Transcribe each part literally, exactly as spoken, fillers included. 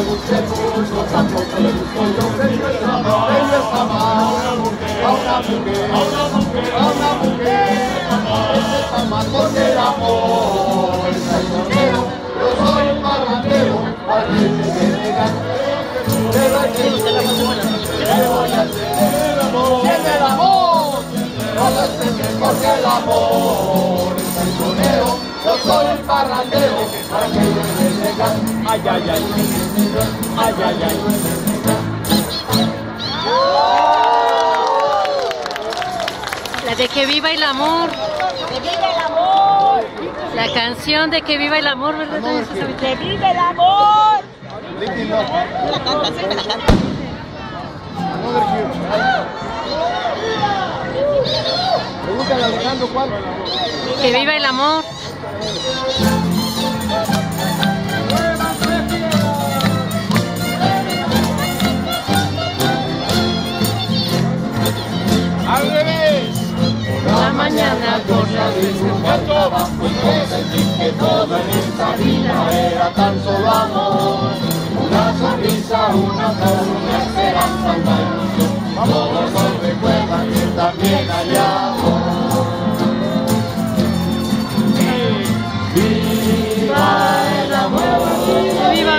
le guste mucho, tampoco le gustó yo. Ello es amar, ello es amar a una mujer, a una mujer, a una mujer, a una mujer. Eso es amar porque el amor es traicionero. Yo soy un parrandero, para que se me negan. Pero hay que ¿qué voy a hacer? El amor, tiene el amor. Todo es mejor que el amor es traicionero. Yo soy el parrandero, para que se me negan. Ay, ay, ay, ay, ay, ay. La de que viva el amor. ¡Que viva el amor! La canción de que viva el amor, ¿verdad? ¡Que viva el amor! La canta, sí, me la canta. Pregúntale a Alejandro cuál. Que viva el amor. Al revés. La mañana Por la disfrutaba, pues sentí que todo en esta vida era tan solo amor. Una sonrisa, una flor, una esperanza, una ilusión. Todos nos recuerdan que también hay amor. Viva el amor, viva,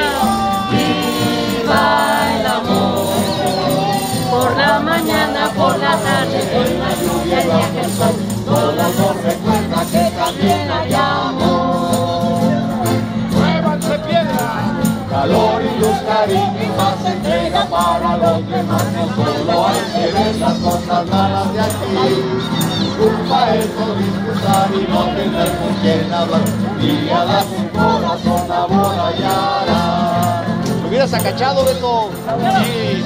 viva el amor. Por la mañana, por la tarde, por la lluvia y el sol, todos nos recuerdan que también hay amor. ¡Muévanse piedras! Calor y luz, cariño y más entrega para los demás. No solo hay que ver las cosas malas de aquí. Culpa es no disfrutar y no tener con quién hablar. Y a dar un corazón a borrallar. ¿Te hubieras acachado, Beto? Sí.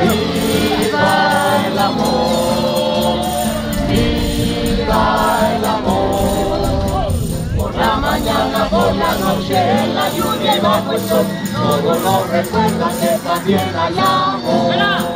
Viva el amor, viva el amor. Por la mañana, por la noche, en la lluvia y bajo el sol, todos nos recuerdan que también hay amor.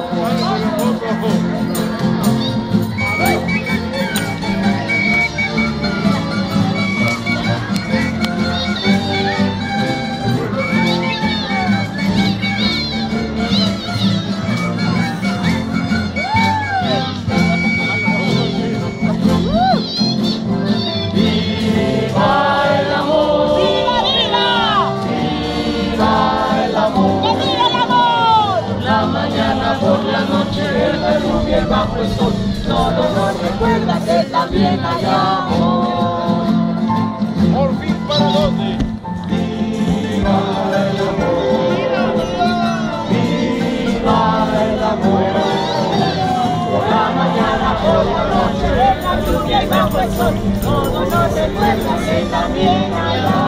Bajo el sol, todo nos recuerda que también hay amor. Por fin, ¿para dónde? Viva el amor, viva el amor. Por la mañana, por la noche, en la lluvia y bajo el sol, todo nos recuerda que también hay amor.